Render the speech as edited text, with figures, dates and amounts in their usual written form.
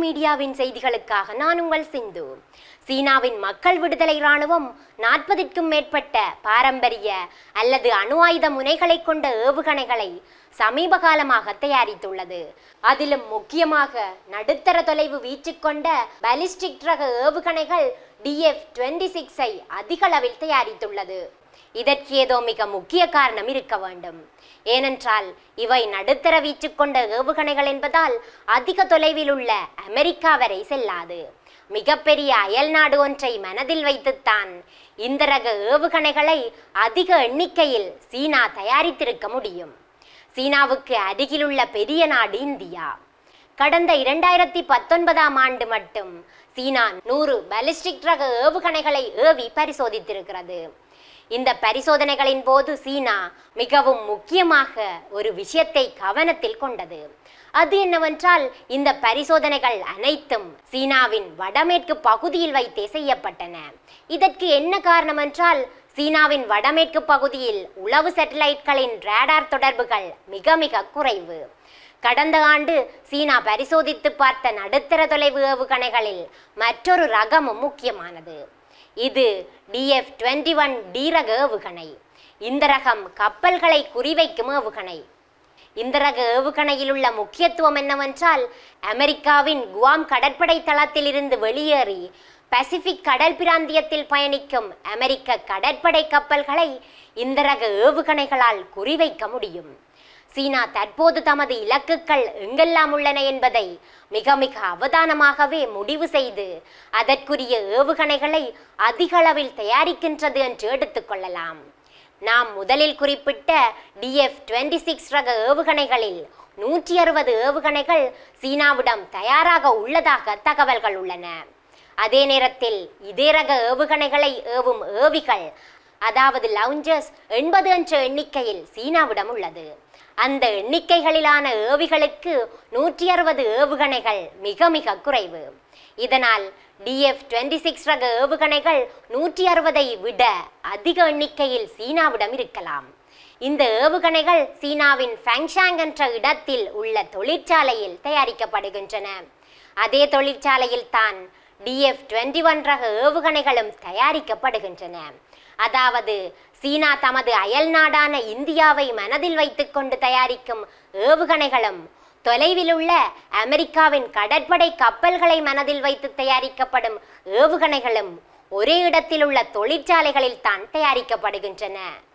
மீடியாவின் செய்திகளுக்காக நான் உங்கள் சிந்து. சீனாவின் மக்கள் விடுதலை இராணுவம் 40க்கும் மேற்பட்ட பாரம்பரிய அல்லது அணு ஆயுத முனைகளை கொண்ட ஏவுகணைகளை சமீப காலமாக தயாரித்துள்ளது. அதிலும் முக்கியமாக நடுத்தர தொலைவு வீச்சு கொண்ட பாலிஸ்டிக் ரக ஏவுகணைகள் DF-26 அதிக அளவில் தயாரித்துள்ளது. இதற்கு ஏதோ மிக முக்கிய காரணம் இருக்க வேண்டும். ஏனென்றால் இவை நடுத்தர வீச்சு கொண்ட ஏவுகணைகள் என்பதால் அதிக தொலைவில் உள்ள அமெரிக்கா வரை செல்லாது. மிகப்பெரிய அயல் நாடு ஒன்றை மனதில் வைத்துத்தான் இந்த ரக ஏவுகணைகளை அதிக எண்ணிக்கையில் சீனா தயாரித்திருக்க முடியும். சீனாவுக்கு அருகிலுள்ள பெரிய நாடு இந்தியா. கடந்த 2019ஆம் ஆண்டு மட்டும் சீனா 100 பாலிஸ்டிக் ரக ஏவுகணைகளை ஏவி பரிசோதித்திருக்கிறது. இந்த பரிசோதனைகளின் போது சீனா மிகவும் முக்கியமாக ஒரு விஷயத்தை கவனத்தில் கொண்டது. அது என்னவென்றால் இந்த பரிசோதனைகள் அனைத்தும் சீனாவின் வடமேற்கு பகுதியில் வைத்தே செய்யப்பட்டன. இதற்கு என்ன காரணம் என்றால் சீனாவின் வடமேற்கு பகுதியில் உளவு சேட்டலைட்களின் ரேடார் தொடர்புகள் மிக மிக குறைவு. கடந்த ஆண்டு சீனா பரிசோதித்து பார்த்த நடுத்தர தொலைவு ஏவுகணைகளில் மற்றொரு ரகமும் முக்கியமானது. இது DF-21D ரக ஏவுகணை. இந்த ரகம் கப்பல்களை குறிவைக்கும் ஏவுகணை. இந்த ரக ஏவுகணையில் உள்ள முக்கியத்துவம் என்னவென்றால் அமெரிக்காவின் குவாம் கடற்படை தளத்தில் இருந்து வெளியேறி பசிபிக் கடல் பிராந்தியத்தில் பயணிக்கும் அமெரிக்க கடற்படை கப்பல்களை இந்த ரக ஏவுகணைகளால் குறிவைக்க முடியும். சீனா தற்போது தமது இலக்குகள் எங்கெல்லாம் உள்ளன என்பதை மிக மிக அவதானமாகவே முடிவு செய்து அதற்குரிய ஏவுகணைகளை அதிக அளவில் தயாரிக்கின்றது என்று எடுத்துக்கொள்ளலாம். நாம் முதலில் குறிப்பிட்ட DF-26 ரக ஏவுகணைகளில் 160 ஏவுகணைகள் சீனாவிடம் தயாராக உள்ளதாக தகவல்கள் உள்ளன. அதே நேரத்தில் இதே ரக ஏவுகணைகளை ஏவும் ஏவிகள் அதாவது லாஞ்சர்ஸ் 80 என்ற எண்ணிக்கையில் சீனாவிடம் உள்ளது. அந்த எண்ணிக்கைகளிலான ஏவிகளுக்கு 160 ஏவுகணைகள் மிக மிக குறைவு. இதனால் DF-26 ரக ஏவுகணைகள் 160ஐ விட அதிக எண்ணிக்கையில் சீனாவிடம் இருக்கலாம். இந்த ஏவுகணைகள் சீனாவின் ஃபேங்ஷாங் என்ற இடத்தில் உள்ள தொழிற்சாலையில் தயாரிக்கப்படுகின்றன. அதே தொழிற்சாலையில் தான் DF-21 ரக ஏவுகணைகளும் தயாரிக்கப்படுகின்றன. அதாவது சீனா தமது அயல் நாடான இந்தியாவை மனதில் வைத்துக்கொண்டு தயாரிக்கும் ஏவுகணைகளும் தொலைவில் உள்ள அமெரிக்காவின் கடற்படை கப்பல்களை மனதில் வைத்து தயாரிக்கப்படும் ஏவுகணைகளும் ஒரே இடத்தில் உள்ள தொழிற்சாலைகளில் தான் தயாரிக்கப்படுகின்றன.